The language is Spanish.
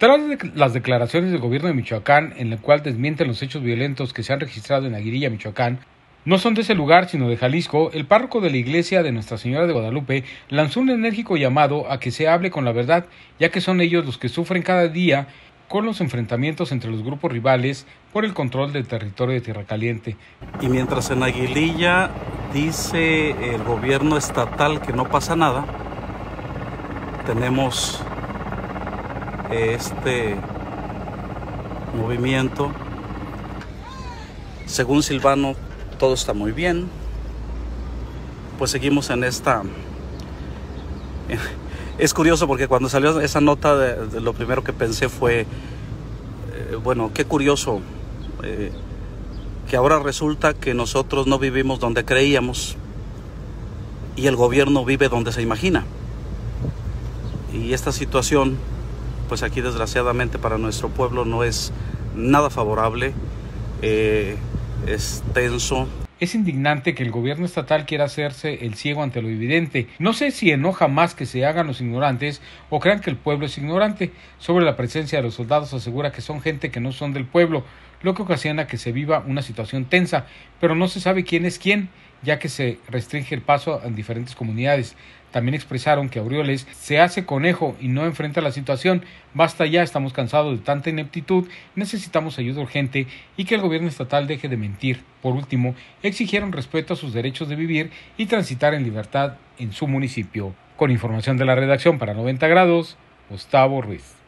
Tras las declaraciones del gobierno de Michoacán, en el cual desmienten los hechos violentos que se han registrado en Aguililla, Michoacán, no son de ese lugar sino de Jalisco, el párroco de la iglesia de Nuestra Señora de Guadalupe lanzó un enérgico llamado a que se hable con la verdad, ya que son ellos los que sufren cada día con los enfrentamientos entre los grupos rivales por el control del territorio de Tierra Caliente. Y mientras en Aguililla dice el gobierno estatal que no pasa nada, tenemos este movimiento. Según Silvano, todo está muy bien. Pues seguimos en esta... Es curioso porque cuando salió esa nota, lo primero que pensé fue, bueno, qué curioso que ahora resulta que nosotros no vivimos donde creíamos y el gobierno vive donde se imagina. Y esta situación, pues aquí desgraciadamente para nuestro pueblo no es nada favorable, es tenso. Es indignante que el gobierno estatal quiera hacerse el ciego ante lo evidente. No sé si enoja más que se hagan los ignorantes o crean que el pueblo es ignorante. Sobre la presencia de los soldados asegura que son gente que no son del pueblo, lo que ocasiona que se viva una situación tensa, pero no se sabe quién es quién, ya que se restringe el paso en diferentes comunidades. También expresaron que Aureoles se hace conejo y no enfrenta la situación. Basta ya, estamos cansados de tanta ineptitud, necesitamos ayuda urgente y que el gobierno estatal deje de mentir. Por último, exigieron respeto a sus derechos de vivir y transitar en libertad en su municipio. Con información de la redacción para 90 grados, Gustavo Ruiz.